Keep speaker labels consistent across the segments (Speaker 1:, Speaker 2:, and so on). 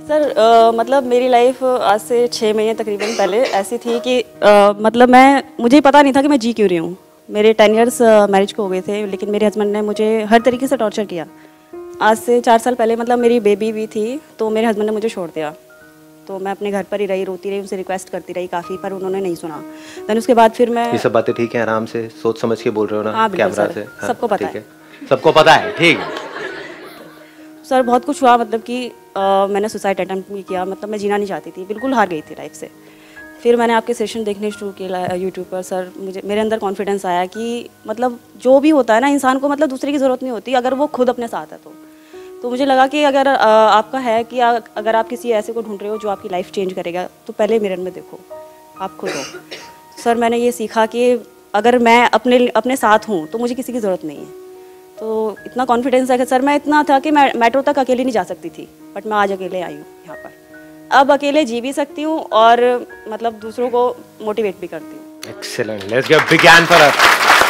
Speaker 1: Sir मतलब मेरी life आज से 6 महीने तकरीबन पहले ऐसी थी कि मतलब मुझे पता नहीं था कि मैं जी क्यों रही हूँ। मेरे 10 इयर्स मैरिज को हो गए थे, लेकिन मेरे हस्बैंड ने मुझे हर तरीके से टॉर्चर किया। आज से 4 साल पहले मतलब मेरी बेबी भी थी, तो मेरे हस्बैंड ने मुझे छोड़ दिया। तो मैं अपने घर पर ही रही, रोती रही, उनसे रिक्वेस्ट करती रही काफ़ी, पर उन्होंने नहीं सुना। देन उसके बाद फिर मैं,
Speaker 2: ये सब बातें ठीक है, आराम से सोच समझ के बोल रहे हो ना?
Speaker 1: हाँ,
Speaker 2: कैमरा से
Speaker 1: सबको पता है,
Speaker 2: सबको पता है, ठीक है
Speaker 1: सर। बहुत कुछ हुआ, मतलब कि मैंने सुसाइड अटेम्प्ट भी किया, मतलब मैं जीना नहीं चाहती थी, बिल्कुल हार गई थी लाइफ से। फिर मैंने आपके सेशन देखने शुरू किया यूट्यूब पर। सर मेरे अंदर कॉन्फिडेंस आया कि मतलब जो भी होता है ना, इंसान को मतलब दूसरे की ज़रूरत नहीं होती अगर वो खुद अपने साथ है तो मुझे लगा कि अगर आपका है कि अगर आप किसी ऐसे को ढूंढ रहे हो जो आपकी लाइफ चेंज करेगा, तो पहले मिरर में देखो, आप खुद हो। सर मैंने ये सीखा कि अगर मैं अपने साथ हूँ तो मुझे किसी की ज़रूरत नहीं है। तो इतना कॉन्फिडेंस है कि सर मैं इतना था कि मैं मेट्रो तक अकेले नहीं जा सकती थी, बट मैं आज अकेले आई हूँ यहाँ पर। अब अकेले जी भी सकती हूँ और मतलब दूसरों को मोटिवेट भी करती हूँ।
Speaker 2: Excellent, let's give big hand for her.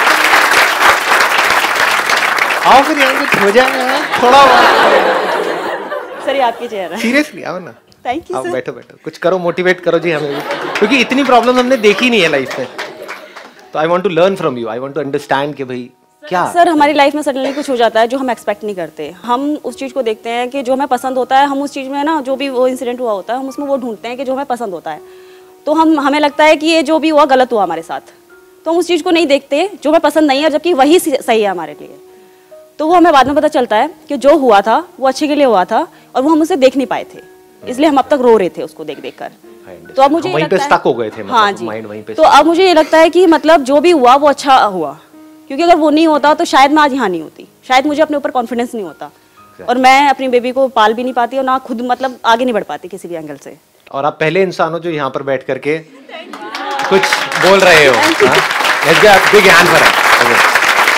Speaker 2: आओ फिर यहाँ कुछ हो जाएगा थोड़ा बहुत।
Speaker 1: सर ये आपकी चेयर है।
Speaker 2: सीरियसली आओ ना।
Speaker 1: Thank you sir.
Speaker 2: बैठो बैठो, कुछ करो, मोटिवेट करो जी हमें भी, क्योंकि इतनी प्रॉब्लम हमने देखी नहीं है लाइफ में। तो I want to learn from you, I want to understand कि भाई क्या
Speaker 1: सर हमारी लाइफ में सडनली कुछ हो जाता है जो हम एक्सपेक्ट नहीं करते। हम उस चीज़ को देखते हैं कि जो हमें पसंद होता है, हम उस चीज़ में ना, जो भी वो इंसिडेंट हुआ होता है, हम उसमें वो ढूंढते हैं कि जो हमें पसंद होता है। तो हमें लगता है कि ये जो भी हुआ गलत हुआ हमारे साथ, तो हम उस चीज़ को नहीं देखते जो हमें पसंद नहीं है, जबकि वही सही है हमारे लिए। तो वो हमें बाद में पता चलता है कि जो हुआ था वो अच्छे के लिए हुआ था और वो हम उसे देख नहीं पाए थे, इसलिए हम अब तक रो रहे थे उसको देख देख कर। तो अब मुझे
Speaker 2: वहीं पे स्टक हो गए थे,
Speaker 1: हाँ जी,
Speaker 2: माइंड वहीं पे।
Speaker 1: तो अब मुझे ये लगता है कि मतलब जो भी हुआ वो अच्छा हुआ, क्योंकि अगर वो नहीं होता तो शायद मैं आज यहाँ नहीं होती, शायद मुझे अपने ऊपर कॉन्फिडेंस नहीं होता और मैं अपनी बेबी को पाल भी नहीं पाती और ना खुद मतलब आगे नहीं बढ़ पाती किसी भी एंगल से।
Speaker 2: और आप पहले इंसान हो जो यहाँ पर बैठ करके कुछ बोल रहे हो। Big hand for her.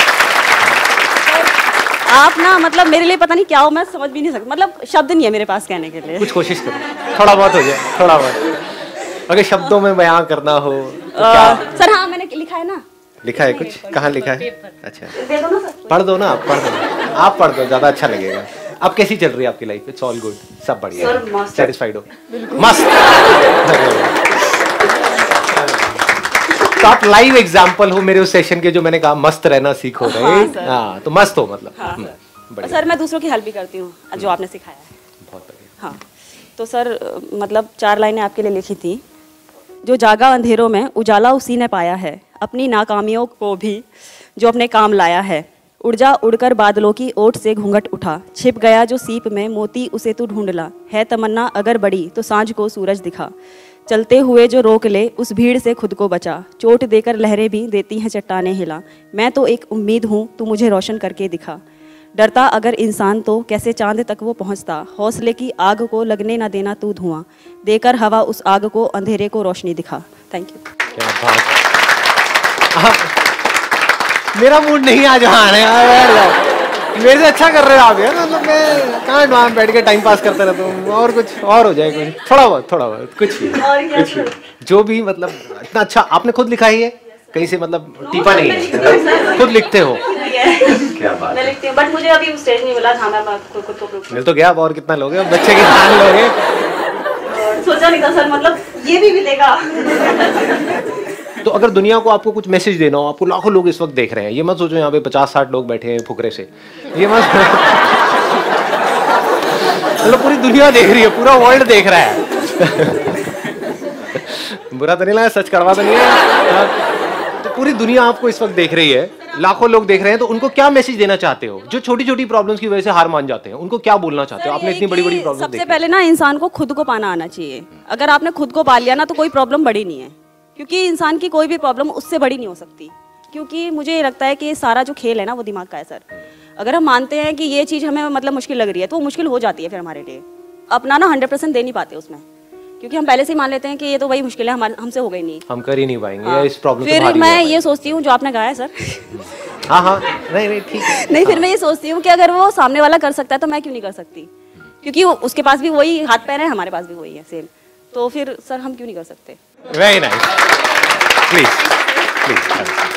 Speaker 1: आप ना मतलब मेरे लिए पता नहीं क्या हो, मैं समझ भी नहीं सकती, मतलब शब्द नहीं है मेरे पास कहने के लिए।
Speaker 2: कुछ कोशिश करो, थोड़ा बहुत हो जाए, थोड़ा बहुत अगर शब्दों में बयां करना हो तो
Speaker 1: सर हाँ मैंने लिखा है ना।
Speaker 2: लिखा है कुछ? कहाँ लिखा है? अच्छा
Speaker 1: दे दो ना सर।
Speaker 2: पढ़ दो ना, आप पढ़ दो, आप पढ़ दो, ज्यादा अच्छा लगेगा। अब कैसी चल रही है आपकी लाइफ? इट्स ऑल गुड, सब बढ़िया, सेटिस्फाइड हो? मस्त। तो आप लाइव एग्जांपल हो मेरे उस सेशन के, जो मैंने कहा मस्त रहना सीखो, राइट? हाँ, तो मस्त हो मतलब।
Speaker 1: हाँ, सर मैं दूसरों की हेल्प भी करती हूँ जो आपने सिखाया है।
Speaker 2: बहुत बढ़िया।
Speaker 1: हाँ तो सर मतलब 4 लाइनें आपके लिए लिखी थी। जो जागा अंधेरों में उजाला उसी ने पाया है, अपनी नाकामियों को भी जो अपने काम लाया है। उड़ जा उड़कर बादलों की ओट से घूंघट उठा, छिप गया जो सीप में मोती उसे तू ढूंढला। है तमन्ना अगर बड़ी तो सांझ को सूरज दिखा, चलते हुए जो रोक ले उस भीड़ से खुद को बचा। चोट देकर लहरें भी देती हैं चट्टाने हिला, मैं तो एक उम्मीद हूँ तू मुझे रोशन करके दिखा। डरता अगर इंसान तो कैसे चांद तक वो पहुँचता, हौसले की आग को लगने ना देना तू धुआं, देकर हवा उस आग को अंधेरे को रोशनी दिखा। Thank you.
Speaker 2: क्या बात। मेरा मूड नहीं आज वहाँ है, मेरे से अच्छा कर रहे हो आप यार, मतलब मैं कहाँ वहाँ बैठ के टाइम पास करता रहता हूँ, और कुछ और हो जाए, कुछ थोड़ा बहुत कुछ भी जो भी, मतलब इतना अच्छा आपने खुद लिखा ही है, कहीं से मतलब टीपा नहीं है, खुद लिखते हो? क्या बात।
Speaker 1: मैं लिखती हूँ, बट मुझे अभी स्टेज नहीं मिला था, मैं खुद को
Speaker 2: मिल तो गया। अब और कितना लोगे, बच्चे की जान लोगे?
Speaker 1: सोचा नहीं था सर, मतलब ये भी मिलेगा।
Speaker 2: तो अगर दुनिया को आपको कुछ मैसेज देना हो, आपको लाखों लोग इस वक्त देख रहे हैं, ये मत सोचो यहाँ पे 50-60 लोग बैठे हैं फुकरे से, ये मत मतलब पूरी दुनिया देख रही है, पूरा वर्ल्ड देख रहा है। बुरा तो नहीं लगा, सच कड़वा तो नहीं है? तो पूरी दुनिया आपको इस वक्त देख रही है, लाखों लोग देख रहे हैं, तो उनको क्या मैसेज देना चाहते हो जो छोटी छोटी प्रॉब्लम्स की वजह से हार मान जाते हैं? उनको क्या बोलना चाहते हो? आपने इतनी बड़ी बड़ी प्रॉब्लम देखी।
Speaker 1: सबसे पहले ना इंसान को खुद को पाना आना चाहिए। अगर आपने खुद को पा लिया ना तो कोई प्रॉब्लम बड़ी नहीं है, क्योंकि इंसान की कोई भी प्रॉब्लम उससे बड़ी नहीं हो सकती। क्योंकि मुझे ये लगता है कि सारा जो खेल है ना वो दिमाग का है सर। अगर हम मानते हैं कि ये चीज़ हमें मतलब मुश्किल लग रही है तो वो मुश्किल हो जाती है फिर हमारे लिए। अपना ना 100% दे नहीं पाते उसमें, क्योंकि हम पहले से ही मान लेते हैं कि ये तो वही मुश्किल है, हमारे हमसे हो गई नहीं, हम
Speaker 2: कर ही नहीं पाएंगे इस प्रॉब्लम।
Speaker 1: फिर मैं ये सोचती हूँ जो आपने कहा है सर।
Speaker 2: हाँ नहीं ठीक है।
Speaker 1: नहीं, फिर मैं ये सोचती हूँ कि अगर वो सामने वाला कर सकता है तो मैं क्यों नहीं कर सकती, क्योंकि उसके पास भी वही हाथ पैर है, हमारे पास भी वही है सेम, तो फिर सर हम क्यों नहीं कर सकते?
Speaker 2: Very nice, please please.